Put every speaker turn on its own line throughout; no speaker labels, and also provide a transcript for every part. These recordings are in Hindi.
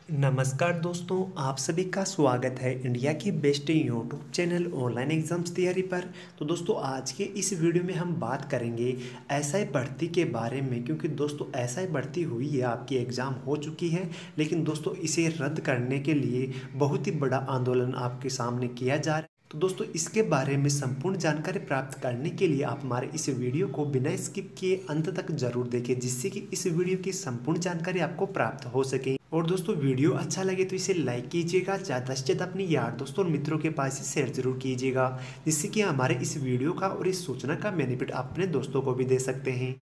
नमस्कार दोस्तों, आप सभी का स्वागत है इंडिया की best YouTube channel online exams तैयारी पर। तो दोस्तों आज के इस वीडियो में हम बात करेंगे एसआई भर्ती के बारे में, क्योंकि दोस्तों एसआई भर्ती हुई है, आपकी एग्ज़ाम हो चुकी है, लेकिन दोस्तों इसे रद्द करने के लिए बहुत ही बड़ा आंदोलन आपके सामने किया जा रहा है। तो दोस्तों इसके बारे में संपूर्ण जानकारी प्राप्त करने के लिए आप हमारे इस वीडियो को बिना स्किप किए अंत तक जरूर देखें, जिससे कि इस वीडियो की संपूर्ण जानकारी आपको प्राप्त हो सके। और दोस्तों वीडियो अच्छा लगे तो इसे लाइक कीजिएगा, ज़्यादा से ज़्यादा अपने यार दोस्तों और मित्रों के पास इसे शेयर जरूर कीजिएगा, जिससे कि हमारे इस वीडियो का और इस सूचना का बेनिफिट आप अपने दोस्तों को भी दे सकते हैं।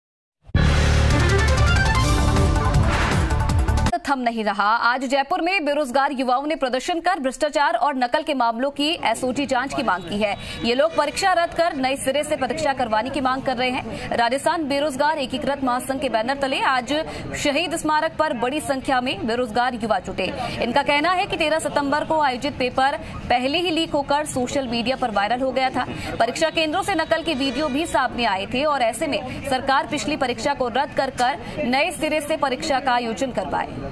थम नहीं रहा। आज जयपुर में बेरोजगार युवाओं ने प्रदर्शन कर भ्रष्टाचार और नकल के मामलों की एसओटी जांच की मांग की है। ये लोग परीक्षा रद्द कर नए सिरे से परीक्षा करवाने की मांग कर रहे हैं। राजस्थान बेरोजगार एकीकृत महासंघ के बैनर तले आज शहीद स्मारक पर बड़ी संख्या में बेरोजगार युवा जुटे। इनका कहना है कि 13 सितंबर को आयोजित पेपर पहले ही लीक होकर सोशल मीडिया पर वायरल हो गया था। परीक्षा केंद्रों से नकल के वीडियो भी सामने आए थे और ऐसे में सरकार पिछली परीक्षा को रद्द कर नए सिरे से परीक्षा का आयोजन करवाए।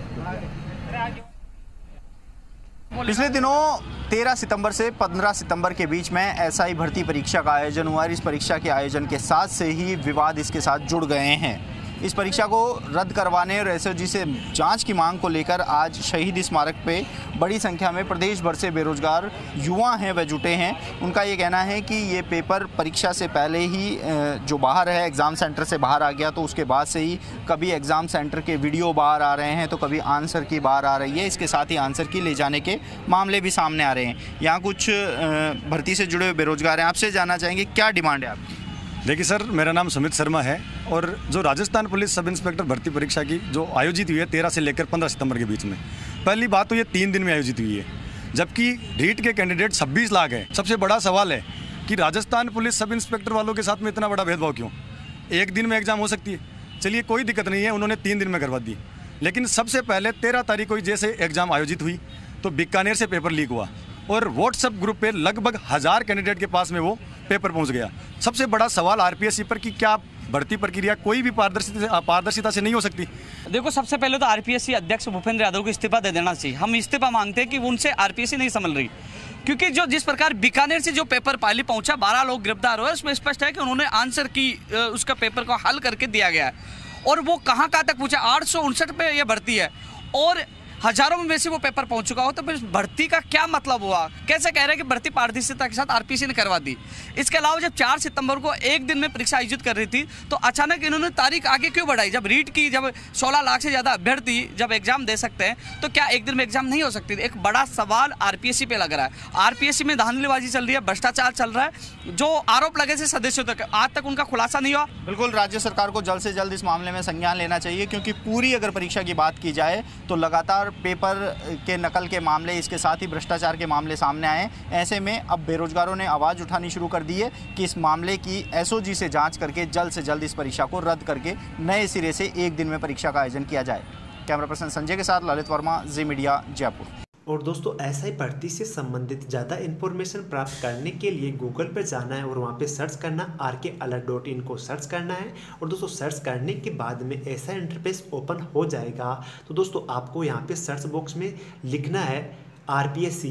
पिछले दिनों 13 सितंबर से 15 सितंबर के बीच में एसआई भर्ती परीक्षा का आयोजन हुआ। इस परीक्षा के आयोजन के साथ से ही विवाद इसके साथ जुड़ गए हैं। इस परीक्षा को रद्द करवाने और एसओजी से जांच की मांग को लेकर आज शहीद स्मारक पे बड़ी संख्या में प्रदेश भर से बेरोजगार युवा हैं वह जुटे हैं। उनका ये कहना है कि ये पेपर परीक्षा से पहले ही जो बाहर है एग्ज़ाम सेंटर से बाहर आ गया, तो उसके बाद से ही कभी एग्ज़ाम सेंटर के वीडियो बाहर आ रहे हैं तो कभी आंसर की बाहर आ रही है। इसके साथ ही आंसर की ले जाने के मामले भी सामने आ रहे हैं। यहाँ कुछ भर्ती से जुड़े हुए बेरोजगार हैं, आपसे जानना चाहेंगे क्या डिमांड है आपकी?
देखिए सर, मेरा नाम सुमित शर्मा है और जो राजस्थान पुलिस सब इंस्पेक्टर भर्ती परीक्षा की जो आयोजित हुई है 13 से लेकर 15 सितंबर के बीच में, पहली बात तो ये 3 दिन में आयोजित हुई है, जबकि रीट के कैंडिडेट 26 लाख है। सबसे बड़ा सवाल है कि राजस्थान पुलिस सब इंस्पेक्टर वालों के साथ में इतना बड़ा भेदभाव क्यों? एक दिन में एग्जाम हो सकती है, चलिए कोई दिक्कत नहीं है, उन्होंने 3 दिन में करवा दी। लेकिन सबसे पहले 13 तारीख को जैसे एग्जाम आयोजित हुई तो बीकानेर से पेपर लीक हुआ और व्हाट्सएप ग्रुप पे लगभग 1000 कैंडिडेट के पास में वो पेपर पहुंच गया। सबसे बड़ा सवाल आरपीएससी पर कि क्या भर्ती प्रक्रिया कोई भी पारदर्शिता से नहीं हो सकती?
देखो, सबसे पहले तो आरपीएससी अध्यक्ष भूपेंद्र यादव को इस्तीफा दे देना चाहिए। हम इस्तीफा मांगते हैं कि उनसे आरपीएससी नहीं संभल रही, क्योंकि जिस प्रकार बीकानेर से जो पेपर पहले पहुंचा 12 लोग गिरफ्तार हुए, उसमें स्पष्ट है कि उन्होंने आंसर की उसका पेपर को हल करके दिया गया है। और वो कहाँ तक पूछा, 859 पे यह भर्ती है और हजारों में वैसे वो पेपर पहुंच चुका हो, तो फिर भर्ती का क्या मतलब हुआ? कैसे कह रहे हैं कि भर्ती पारदर्शिता के साथ आरपीएससी ने करवा दी? इसके अलावा जब 4 सितंबर को एक दिन में परीक्षा आयोजित कर रही थी तो अचानक इन्होंने तारीख आगे क्यों बढ़ाई? जब रीट की जब 16 लाख से ज़्यादा अभ्यर्थी जब एग्जाम दे सकते हैं तो क्या एक दिन में एग्जाम नहीं हो सकती? एक बड़ा सवाल आरपीएससी पे लग रहा है। आरपीएससी में धांधलीबाजी चल रही है, भ्रष्टाचार चल रहा है। जो आरोप लगे थे सदस्यों तक, आज तक उनका खुलासा नहीं हुआ।
बिल्कुल, राज्य सरकार को जल्द से जल्द इस मामले में संज्ञान लेना चाहिए, क्योंकि पूरी अगर परीक्षा की बात की जाए तो लगातार पेपर के नकल के मामले, इसके साथ ही भ्रष्टाचार के मामले सामने आए। ऐसे में अब बेरोजगारों ने आवाज़ उठानी शुरू कर दी है कि इस मामले की एसओजी से जांच करके जल्द से जल्द इस परीक्षा को रद्द करके नए सिरे से एक दिन में परीक्षा का आयोजन किया जाए। कैमरा पर्सन संजय के साथ ललित वर्मा, जी मीडिया, जयपुर।
और दोस्तों एसआई भर्ती से संबंधित ज़्यादा इन्फॉर्मेशन प्राप्त करने के लिए गूगल पर जाना है और वहाँ पे सर्च करना rkalert.in को सर्च करना है। और दोस्तों सर्च करने के बाद में ऐसा इंटरफेस ओपन हो जाएगा। तो दोस्तों आपको यहाँ पे सर्च बॉक्स में लिखना है RPSC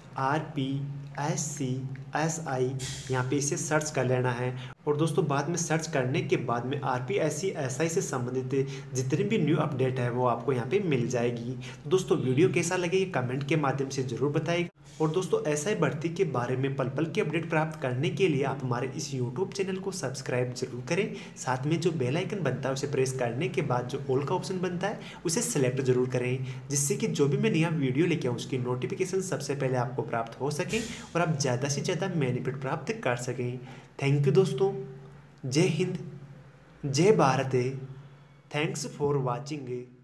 यहाँ पे इसे सर्च कर लेना है। और दोस्तों बाद में सर्च करने के बाद में RPSC SI से संबंधित जितनी भी न्यू अपडेट है वो आपको यहाँ पे मिल जाएगी। तो दोस्तों वीडियो कैसा लगे ये कमेंट के माध्यम से जरूर बताइएगा। और दोस्तों SI भर्ती के बारे में पल पल की अपडेट प्राप्त करने के लिए आप हमारे इस यूट्यूब चैनल को सब्सक्राइब जरूर करें। साथ में जो बेल आइकन बनता है उसे प्रेस करने के बाद जो ऑल का ऑप्शन बनता है उसे सेलेक्ट जरूर करें, जिससे कि जो भी मैं नया वीडियो लेके आऊँ उसकी नोटिफिकेशन सबसे पहले आपको प्राप्त हो सके और आप ज़्यादा से ज़्यादा बेनिफिट प्राप्त कर सकें। थैंक यू दोस्तों। जय हिंद, जय भारत। Thanks for watching.